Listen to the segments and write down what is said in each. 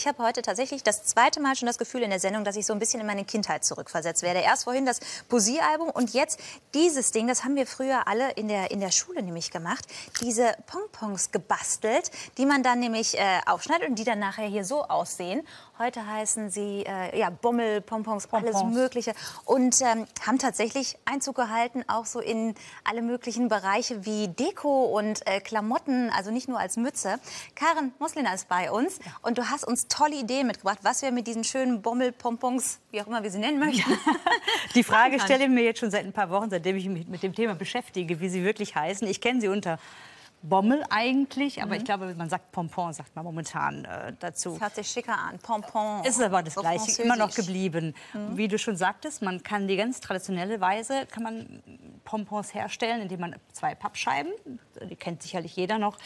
Ich habe heute tatsächlich das zweite Mal schon das Gefühl in der Sendung, dass ich so ein bisschen in meine Kindheit zurückversetzt werde. Erst vorhin das Poesiealbum und jetzt dieses Ding. Das haben wir früher alle in der Schule nämlich gemacht. Diese Pompons gebastelt, die man dann nämlich aufschneidet und die dann nachher hier so aussehen. Heute heißen sie ja, Bommel, Pompons, alles Mögliche. Und haben tatsächlich Einzug gehalten, auch so in alle möglichen Bereiche wie Deko und Klamotten, also nicht nur als Mütze. Karin Mosliner ist bei uns und du hast uns tolle Ideen mitgebracht, was wir mit diesen schönen Bommel, Pompons, wie auch immer wir sie nennen möchten. Die Frage stelle ich mir jetzt schon seit ein paar Wochen, seitdem ich mich mit dem Thema beschäftige, wie sie wirklich heißen. Ich kenne sie unter Bommel eigentlich, aber ich glaube, man sagt Pompon, sagt man momentan dazu. Das hört sich schicker an, Pompon. Ist aber das so Gleiche, immer noch geblieben. Wie du schon sagtest, man kann die ganz traditionelle Weise, kann man Pompons herstellen, indem man 2 Pappscheiben, die kennt sicherlich jeder noch,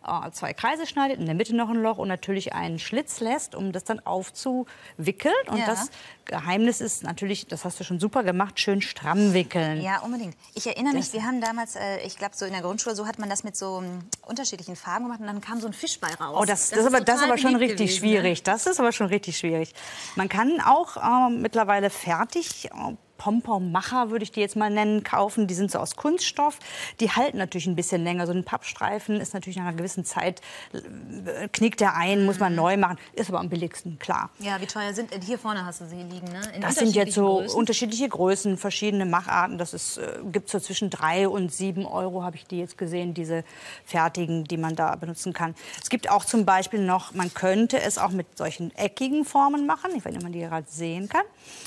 2 Kreise schneidet, in der Mitte noch ein Loch und natürlich einen Schlitz lässt, um das dann aufzuwickeln. Und das Geheimnis ist natürlich, das hast du schon super gemacht, schön stramm wickeln. Ja, unbedingt. Ich erinnere mich, wir haben damals, ich glaube, so in der Grundschule, so hat man das mit so unterschiedlichen Farben gemacht und dann kam so ein Fischball raus. Oh, das ist aber schon richtig schwierig. Ne? Das ist aber schon richtig schwierig. Man kann auch mittlerweile fertig Pomponmacher, würde ich die jetzt mal nennen, kaufen. Die sind so aus Kunststoff. Die halten natürlich ein bisschen länger. So ein Pappstreifen ist natürlich nach einer gewissen Zeit, knickt der ein, muss man neu machen. Ist aber am billigsten, klar. Ja, wie teuer sind, hier vorne hast du sie liegen, ne? Das sind jetzt so unterschiedliche Größen, verschiedene Macharten. Das gibt so zwischen 3 und 7 Euro, habe ich die jetzt gesehen, diese fertigen, die man da benutzen kann. Es gibt auch zum Beispiel noch, man könnte es auch mit solchen eckigen Formen machen. Ich weiß nicht, ob man die gerade sehen kann.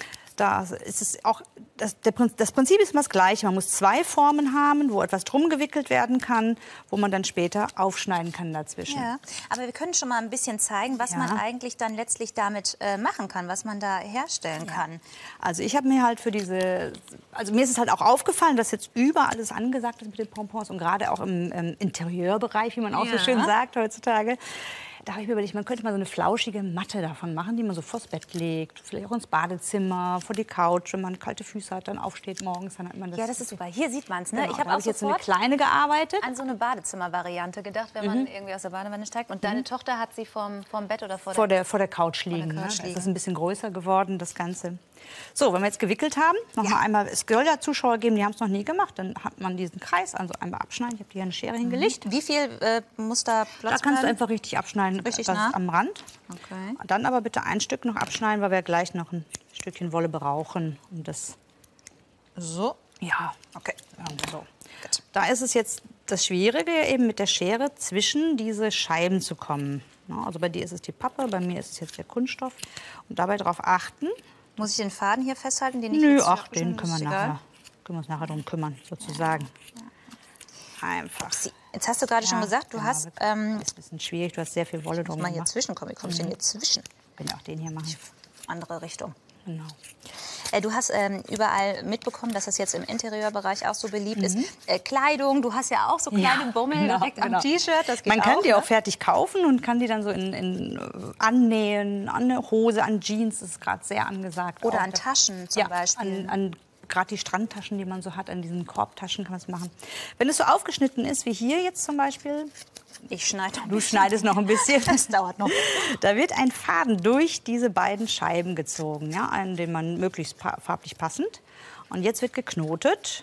Da ist es auch, das Prinzip ist immer das Gleiche. Man muss 2 Formen haben, wo etwas drum gewickelt werden kann, wo man dann später aufschneiden kann dazwischen. Ja, aber wir können schon mal ein bisschen zeigen, was man eigentlich dann letztlich damit machen kann, was man da herstellen kann. Also ich habe mir halt für mir ist es halt auch aufgefallen, dass jetzt überall alles angesagt ist mit den Pompons und gerade auch im Interieurbereich, wie man auch so schön sagt heutzutage. Da habe ich mir überlegt, man könnte mal so eine flauschige Matte davon machen, die man so vors Bett legt, vielleicht auch ins Badezimmer, vor die Couch, wenn man kalte Füße hat, dann aufsteht morgens, dann hat man das. Ja, das ist super. Hier sieht man es, ne? Genau, ich habe auch jetzt so eine kleine gearbeitet. An so eine Badezimmer-Variante gedacht, wenn man irgendwie aus der Badewanne steigt. Und deine Tochter hat sie vorm Bett oder vor der Couch liegen. Das ist ein bisschen größer geworden, das Ganze. So, wenn wir jetzt gewickelt haben, noch mal einmal, es soll ja Zuschauer geben, die haben es noch nie gemacht, dann hat man diesen Kreis, also einmal abschneiden. Ich habe hier eine Schere hingelegt. Wie viel muss da Platz Da kannst du einfach richtig abschneiden, richtig das am Rand. Okay. Dann aber bitte ein Stück noch abschneiden, weil wir gleich noch ein Stückchen Wolle brauchen, um das. So? Ja, okay. So. Da ist es jetzt das Schwierige, eben mit der Schere zwischen diese Scheiben zu kommen. Also bei dir ist es die Pappe, bei mir ist es jetzt der Kunststoff. Und dabei darauf achten. Muss ich den Faden hier festhalten? Den ich Nö, jetzt ach, den können wir uns nachher drum kümmern, sozusagen. Einfach. Jetzt hast du gerade schon gesagt, du hast... ist ein bisschen schwierig, du hast sehr viel Wolle drum mal hier gemacht. zwischenkommen. Wie komme ich denn hier zwischen? Ich kann ja auch den hier machen. Andere Richtung. Genau. Du hast überall mitbekommen, dass das jetzt im Interieurbereich auch so beliebt ist. Kleidung, du hast ja auch so kleine Bommel direkt am T-Shirt. Man kann die auch fertig kaufen und kann die dann so annähen, an eine Hose, an Jeans, das ist gerade sehr angesagt. Oder auch. an Taschen zum Beispiel. Gerade die Strandtaschen, die man so hat, an diesen Korbtaschen kann man es machen. Wenn es so aufgeschnitten ist, wie hier jetzt zum Beispiel, ich schneide. Du schneidest noch ein bisschen. Das dauert noch. Da wird ein Faden durch diese beiden Scheiben gezogen, ja, an den man möglichst farblich passend. Und jetzt wird geknotet.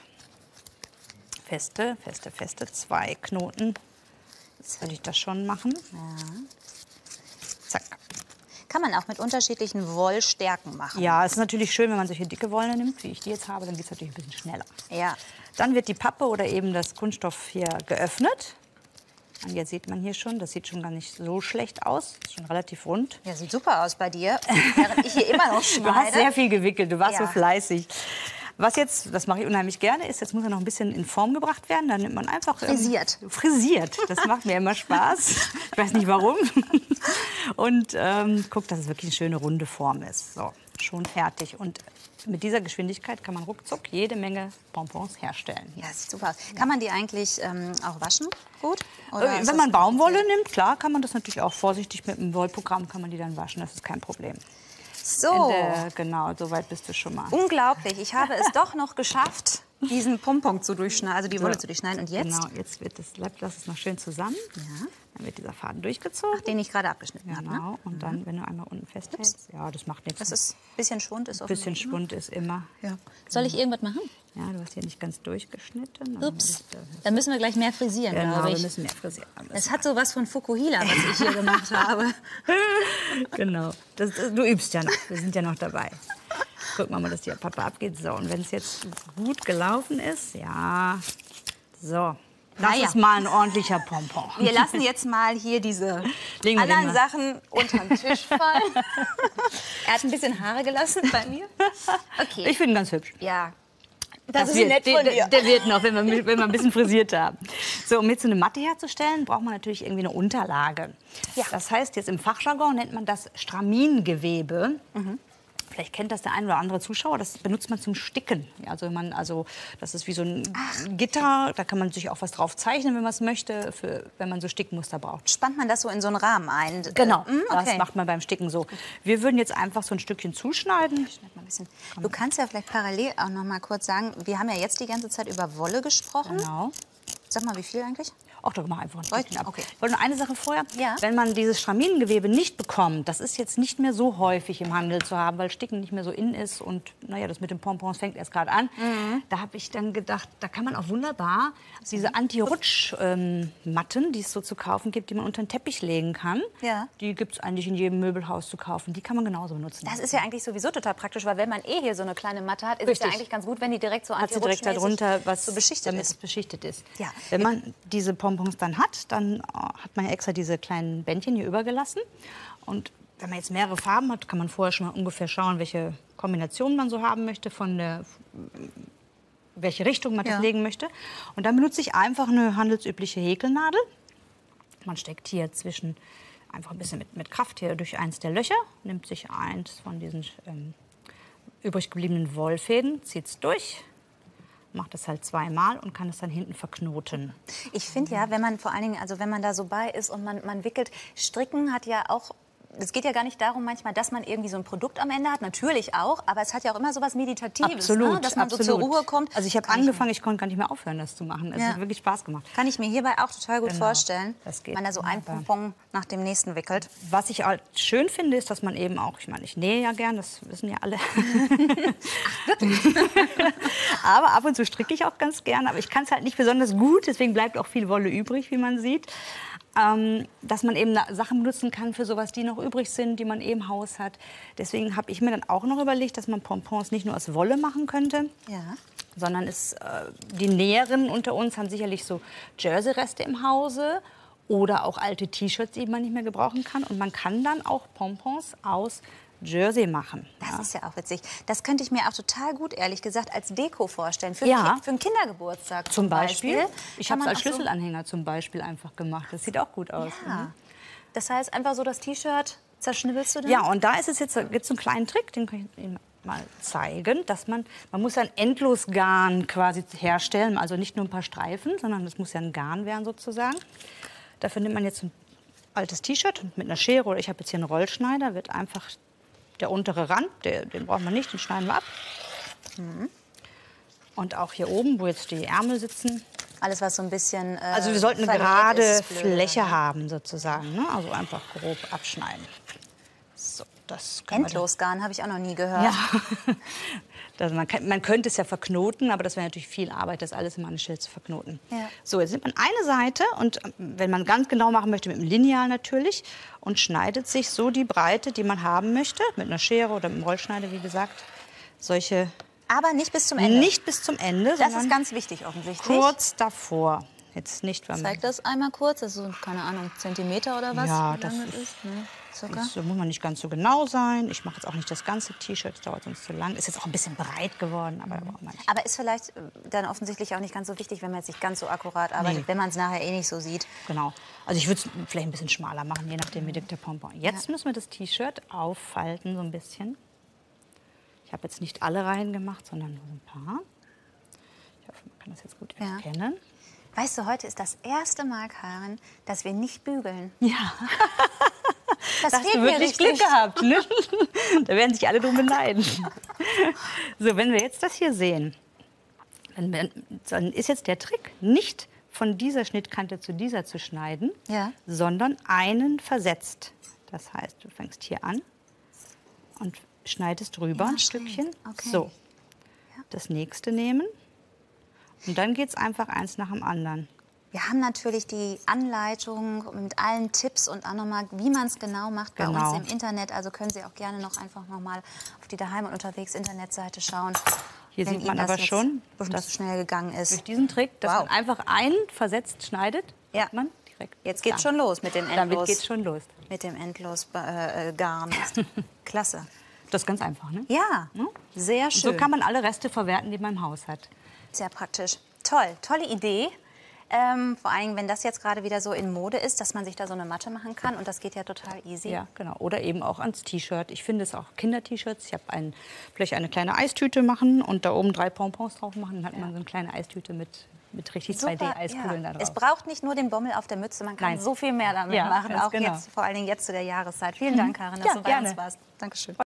Feste, 2 Knoten. Jetzt würde ich das schon machen. Ja. Zack. Kann man auch mit unterschiedlichen Wollstärken machen. Ja, es ist natürlich schön, wenn man solche dicke Wolle nimmt, wie ich die jetzt habe, dann geht es natürlich ein bisschen schneller. Ja. Dann wird die Pappe oder eben das Kunststoff hier geöffnet. Und jetzt sieht man hier schon, das sieht schon gar nicht so schlecht aus. Ist schon relativ rund. Ja, sieht super aus bei dir, während ich hier immer noch schneide. Du hast sehr viel gewickelt, du warst so fleißig. Was jetzt, das mache ich unheimlich gerne, ist, jetzt muss er noch ein bisschen in Form gebracht werden. Dann nimmt man einfach... Frisiert. Frisiert, das macht mir immer Spaß. Ich weiß nicht warum. Und guckt, dass es wirklich eine schöne runde Form ist. So, schon fertig. Und mit dieser Geschwindigkeit kann man ruckzuck jede Menge Bonbons herstellen. Ja, sieht super aus. Kann man die eigentlich auch waschen? Gut? Oder wenn man Baumwolle nimmt, klar, kann man das natürlich auch vorsichtig mit einem Wollprogramm kann man die dann waschen. Das ist kein Problem. So. Genau, so weit bist du schon mal. Unglaublich. Ich habe es doch noch geschafft, diesen Pompon zu durchschneiden, also die Wolle zu durchschneiden. Und jetzt? Genau, jetzt wird lass es noch schön zusammen. Ja. Dann wird dieser Faden durchgezogen. Den ich gerade abgeschnitten habe. Genau, Ne? und dann, wenn du einmal unten festhältst, ja, das macht nichts. Das ist ein bisschen Schwund. Ist Ein bisschen Schwund ist immer. Ja. Soll ich irgendwas machen? Ja, du hast hier nicht ganz durchgeschnitten. Ups, dann müssen wir gleich mehr frisieren, Genau, glaube ich. wir müssen mehr frisieren. Es hat so was von Fukuhila, was ich hier gemacht habe. Genau, du übst ja noch, wir sind ja noch dabei. Gucken wir mal, dass die Papa abgeht. So, und wenn es jetzt gut gelaufen ist, ja, so. Das ist mal ein ordentlicher Pompon. Wir lassen jetzt mal hier diese anderen Sachen unter den Tisch fallen. Er hat ein bisschen Haare gelassen bei mir. Okay. Ich finde ihn ganz hübsch. Ja. Das ist nett von dir. Der wird noch, wenn wir ein bisschen frisiert haben. So, um jetzt so eine Matte herzustellen, braucht man natürlich irgendwie eine Unterlage. Ja. Das heißt, jetzt im Fachjargon nennt man das Stramingewebe. Vielleicht kennt das der ein oder andere Zuschauer. Das benutzt man zum Sticken. Ja, also das ist wie so ein Gitter. Da kann man sich auch was drauf zeichnen, wenn man es möchte, wenn man so Stickmuster braucht. Spannt man das so in so einen Rahmen ein? Genau, Okay. das macht man beim Sticken so. Wir würden jetzt einfach so ein Stückchen zuschneiden. Ich schneide mal ein bisschen. Du kannst ja vielleicht parallel auch noch mal kurz sagen, wir haben ja jetzt die ganze Zeit über Wolle gesprochen. Genau. Sag mal, wie viel eigentlich? Ach, da mach einfach ein Stückchen ab. Okay. Ich wollte nur eine Sache vorher. Ja. Wenn man dieses Stramingewebe nicht bekommt, das ist jetzt nicht mehr so häufig im Handel zu haben, weil Sticken nicht mehr so in ist und naja, das mit den Pompons fängt erst gerade an. Da habe ich dann gedacht, da kann man auch wunderbar diese Anti-Rutsch-Matten, die es so zu kaufen gibt, die man unter den Teppich legen kann. Ja. Die gibt es eigentlich in jedem Möbelhaus zu kaufen. Die kann man genauso benutzen. Das ist ja eigentlich sowieso total praktisch, weil wenn man hier so eine kleine Matte hat, ist es ja eigentlich ganz gut, wenn die direkt so hat sie direkt darunter, was so beschichtet damit ist. es beschichtet ist. Ja. Wenn man diese Pompons dann hat, dann hat man ja extra diese kleinen Bändchen hier übergelassen. Und wenn man jetzt mehrere Farben hat, kann man vorher schon mal ungefähr schauen, welche Kombination man so haben möchte, welche Richtung man das legen möchte. Und dann benutze ich einfach eine handelsübliche Häkelnadel. Man steckt hier einfach ein bisschen mit Kraft hier durch eins der Löcher, nimmt sich eins von diesen übrig gebliebenen Wollfäden, zieht es durch, macht das halt zweimal und kann es dann hinten verknoten. Ich finde ja, wenn man vor allen Dingen, also wenn man da so bei ist und man wickelt, Stricken hat ja auch, es geht ja gar nicht darum manchmal, dass man irgendwie so ein Produkt am Ende hat, natürlich auch, aber es hat ja auch immer so was Meditatives, Absolut, ne? Dass man so zur Ruhe kommt. Also ich habe angefangen, ich konnte gar nicht mehr aufhören, das zu machen. Es hat wirklich Spaß gemacht. Kann ich mir hierbei auch total gut vorstellen, das geht wenn man da so ein Pompon nach dem nächsten wickelt. Was ich halt schön finde, ist, dass man eben auch, ich meine, ich nähe ja gern, das wissen ja alle. Ach, wirklich? Aber ab und zu stricke ich auch ganz gern, aber ich kann es halt nicht besonders gut, deswegen bleibt auch viel Wolle übrig, wie man sieht. Dass man eben Sachen benutzen kann für sowas, die noch übrig sind, die man im Haus hat. Deswegen habe ich mir dann auch noch überlegt, dass man Pompons nicht nur aus Wolle machen könnte, sondern die Näherinnen unter uns haben sicherlich so Jersey-Reste im Hause oder auch alte T-Shirts, die man nicht mehr gebrauchen kann. Und man kann dann auch Pompons aus Jersey machen. Das ist ja auch witzig. Das könnte ich mir auch total gut, ehrlich gesagt, als Deko vorstellen. Für einen Kindergeburtstag zum Beispiel. Ich habe es als Schlüsselanhänger zum Beispiel einfach gemacht. Das sieht auch gut aus. Ja. Das heißt, einfach so das T-Shirt zerschnibbelst du dann? Ja, und da ist es jetzt, gibt's einen kleinen Trick, den kann ich Ihnen mal zeigen, dass man muss ein Endlosgarn quasi herstellen, also nicht nur ein paar Streifen, sondern das muss ja ein Garn werden sozusagen. Dafür nimmt man jetzt ein altes T-Shirt mit einer Schere oder ich habe jetzt hier einen Rollschneider, wird einfach der untere Rand, den brauchen wir nicht, den schneiden wir ab. Und auch hier oben, wo jetzt die Ärmel sitzen. Alles, was so ein bisschen also wir sollten eine gerade Fläche haben sozusagen, ne? Also einfach grob abschneiden. So, das Endlosgarn habe ich auch noch nie gehört. Ja. Also man könnte es ja verknoten, aber das wäre natürlich viel Arbeit, das alles in eine Stelle zu verknoten. Ja. So, jetzt nimmt man eine Seite und wenn man ganz genau machen möchte, mit dem Lineal natürlich, und schneidet sich so die Breite, die man haben möchte, mit einer Schere oder mit einem Rollschneider, wie gesagt, solche. Aber nicht bis zum Ende? Nicht bis zum Ende, das ist ganz wichtig offensichtlich. Kurz davor. Jetzt nicht, weil zeig das einmal kurz, das ist so, keine Ahnung, Zentimeter oder was? Ja, das ist. Ne? Das muss man nicht ganz so genau sein. Ich mache jetzt auch nicht das ganze T-Shirt, das dauert sonst zu lang. Ist jetzt auch ein bisschen breit geworden, aber aber ist vielleicht dann offensichtlich auch nicht ganz so wichtig, wenn man jetzt nicht ganz so akkurat arbeitet, wenn man es nachher eh nicht so sieht. Genau. Also ich würde es vielleicht ein bisschen schmaler machen, je nachdem wie dick der Pompon. Jetzt müssen wir das T-Shirt auffalten so ein bisschen. Ich habe jetzt nicht alle Reihen gemacht, sondern nur ein paar. Ich hoffe, man kann das jetzt gut erkennen. Weißt du, heute ist das erste Mal, Karin, dass wir nicht bügeln. Ja. Das hast du wirklich Glück gehabt, ne? Da werden sich alle drum beneiden. So, wenn wir jetzt das hier sehen, Dann ist jetzt der Trick, nicht von dieser Schnittkante zu dieser zu schneiden, sondern einen versetzt. Das heißt, du fängst hier an und schneidest rüber ein Stückchen. Okay. So, das nächste nehmen und dann geht es einfach eins nach dem anderen. Wir haben natürlich die Anleitung mit allen Tipps und auch nochmal, wie man es genau macht, bei uns im Internet. Also können Sie auch gerne noch einfach nochmal auf die Daheim und unterwegs Internetseite schauen. Hier sieht man aber schon, dass das schnell gegangen ist. Durch diesen Trick, dass man einfach einen versetzt schneidet, hat man direkt. Jetzt geht's schon los mit dem Endlos. Damit geht's schon los. Mit dem Endlos-Garn. Klasse. Das ist ganz einfach, ne? Ja, sehr schön. So kann man alle Reste verwerten, die man im Haus hat. Sehr praktisch. Toll, tolle Idee. Vor allem, wenn das jetzt gerade wieder so in Mode ist, dass man sich da so eine Matte machen kann. Und das geht ja total easy. Ja, genau. Oder eben auch ans T-Shirt. Ich finde es auch Kinder-T-Shirts. Ich habe vielleicht eine kleine Eistüte machen und da oben 3 Pompons drauf machen. Dann hat man so eine kleine Eistüte mit richtig 2D-Eiskugeln da drauf. Es braucht nicht nur den Bommel auf der Mütze, man kann so viel mehr damit machen. Auch jetzt, vor allen Dingen jetzt zu der Jahreszeit. Vielen Dank, Karin, dass du bei uns warst. Dankeschön.